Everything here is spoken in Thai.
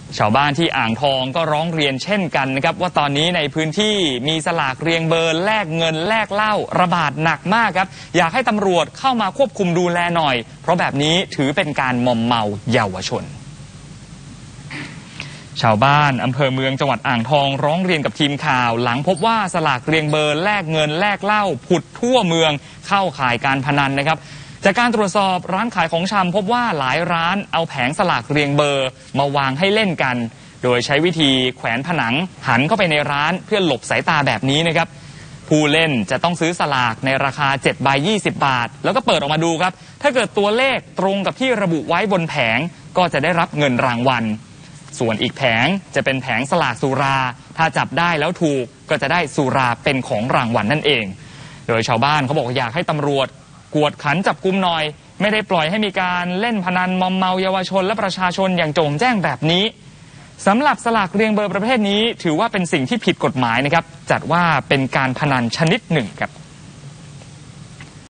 ชาวบ้านที่อ่างทองก็ร้องเรียนเช่นกันนะครับว่าตอนนี้ในพื้นที่มีสลากเรียงเบอร์แลกเงินแลกเหล้าระบาดหนักมากครับอยากให้ตำรวจเข้ามาควบคุมดูแลหน่อยเพราะแบบนี้ถือเป็นการมอมเมาเยาวชนชาวบ้านอำเภอเมืองจังหวัดอ่างทองร้องเรียนกับทีมข่าวหลังพบว่าสลากเรียงเบอร์แลกเงินแลกเหล้าผุดทั่วเมืองเข้าข่ายการพนันนะครับจากการตรวจสอบร้านขายของชำพบว่าหลายร้านเอาแผงสลากเรียงเบอร์มาวางให้เล่นกันโดยใช้วิธีแขวนผนังหันเข้าไปในร้านเพื่อหลบสายตาแบบนี้นะครับผู้เล่นจะต้องซื้อสลากในราคา7 ใบ 20 บาทแล้วก็เปิดออกมาดูครับถ้าเกิดตัวเลขตรงกับที่ระบุไว้บนแผงก็จะได้รับเงินรางวัลส่วนอีกแผงจะเป็นแผงสลากสุราถ้าจับได้แล้วถูกก็จะได้สุราเป็นของรางวัลนั่นเองโดยชาวบ้านเขาบอกอยากให้ตำรวจกวดขันจับกุมหน่อยไม่ได้ปล่อยให้มีการเล่นพนันมอมเมาเยาวชนและประชาชนอย่างโจ่งแจ้งแบบนี้สำหรับสลากเรียงเบอร์ประเภทนี้ถือว่าเป็นสิ่งที่ผิดกฎหมายนะครับจัดว่าเป็นการพนันชนิดหนึ่งครับ